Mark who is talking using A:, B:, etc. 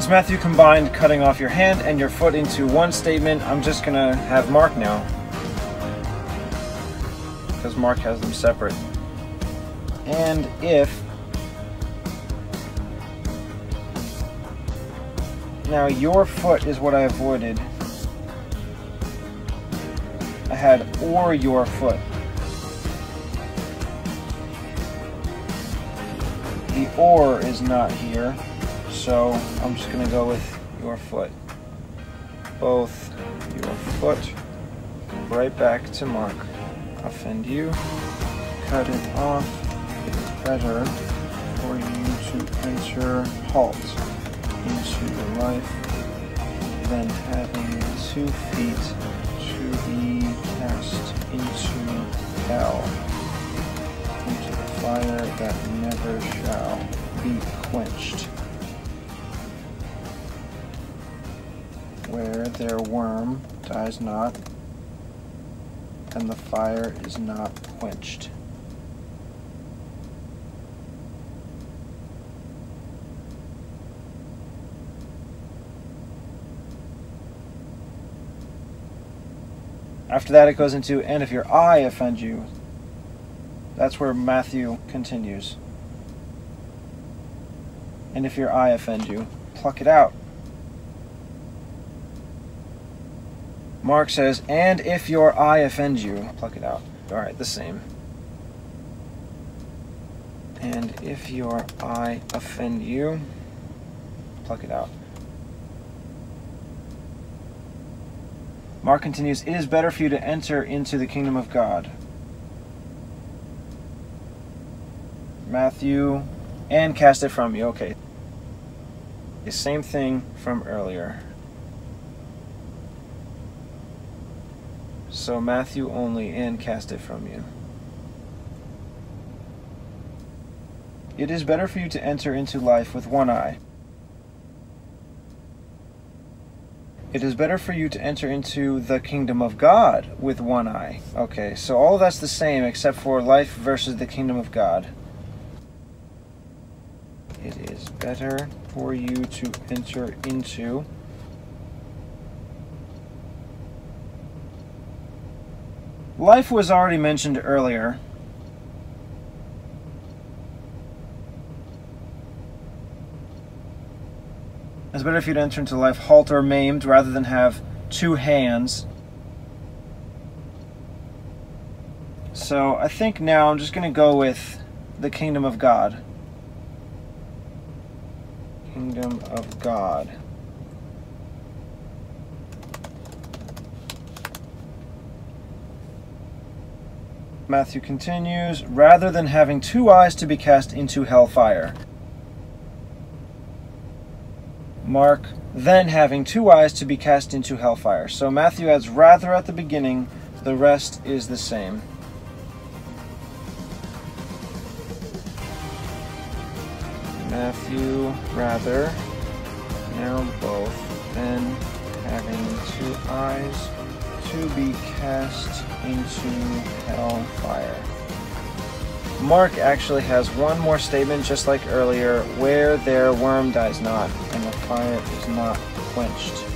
A: Since Matthew combined cutting off your hand and your foot into one statement, I'm just going to have Mark now, because Mark has them separate. And if, now your foot is what I avoided. I had or your foot. The or is not here, so I'm just going to go with your foot. Both your foot, right back to Mark. Offend you, cut it off. It's better for you to enter halt into your life than having 2 feet to be cast into hell, into the fire that never shall be quenched, where their worm dies not, and the fire is not quenched. After that it goes into, and if your eye offend you. That's where Matthew continues. And if your eye offend you, pluck it out. Mark says, and if your eye offend you, pluck it out. Alright, the same. And if your eye offend you, pluck it out. Mark continues, it is better for you to enter into the kingdom of God. Matthew, and cast it from you. Okay. The same thing from earlier. So Matthew only, and cast it from you. It is better for you to enter into life with one eye. It is better for you to enter into the kingdom of God with one eye. Okay, so all of that's the same except for life versus the kingdom of God. It is better for you to enter into life was already mentioned earlier. It's better if you'd enter into life halt or maimed rather than have 2 hands. So I think now I'm just going to go with the kingdom of God. Kingdom of God. Matthew continues, rather than having 2 eyes to be cast into hellfire. Mark, then having 2 eyes to be cast into hellfire. So Matthew adds rather at the beginning, the rest is the same. Matthew, rather, now both, then having 2 eyes to be cast into hellfire. Mark actually has one more statement, just like earlier, where their worm dies not, and the fire is not quenched.